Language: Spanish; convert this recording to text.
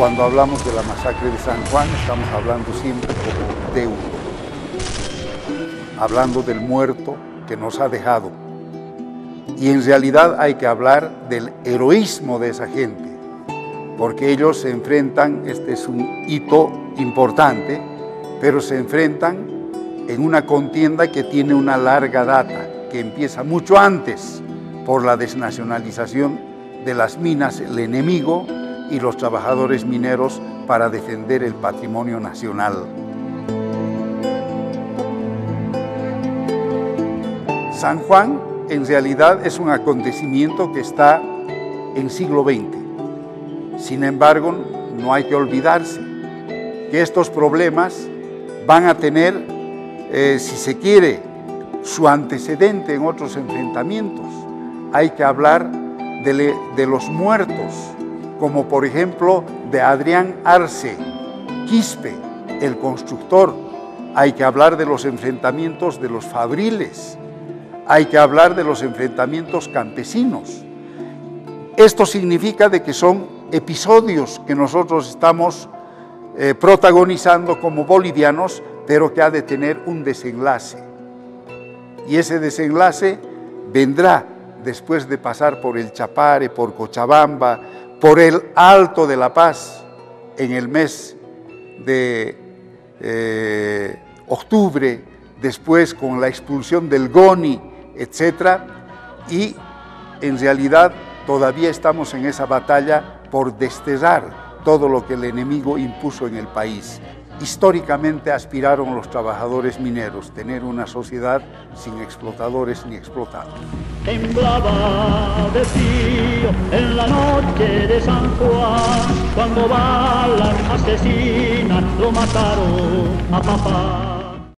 Cuando hablamos de la masacre de San Juan, estamos hablando siempre como deudo, hablando del muerto que nos ha dejado. Y en realidad hay que hablar del heroísmo de esa gente, porque ellos se enfrentan, este es un hito importante, pero se enfrentan en una contienda que tiene una larga data, que empieza mucho antes por la desnacionalización de las minas, el enemigo y los trabajadores mineros para defender el patrimonio nacional. San Juan en realidad es un acontecimiento que está en siglo XX. Sin embargo, no hay que olvidarse que estos problemas van a tener, si se quiere, su antecedente en otros enfrentamientos. Hay que hablar de los muertos, como por ejemplo de Adrián Arce Quispe, el constructor. Hay que hablar de los enfrentamientos de los fabriles. Hay que hablar de los enfrentamientos campesinos. Esto significa de que son episodios que nosotros estamos protagonizando como bolivianos, pero que ha de tener un desenlace. Y ese desenlace vendrá después de pasar por el Chapare, por Cochabamba, por el Alto de La Paz, en el mes de octubre, después con la expulsión del GONI, etc. Y en realidad todavía estamos en esa batalla por desterrar todo lo que el enemigo impuso en el país. Históricamente aspiraron los trabajadores mineros a tener una sociedad sin explotadores ni explotados. Temblaba de frío en la noche de San Juan, cuando balas asesinas lo mataron a papá.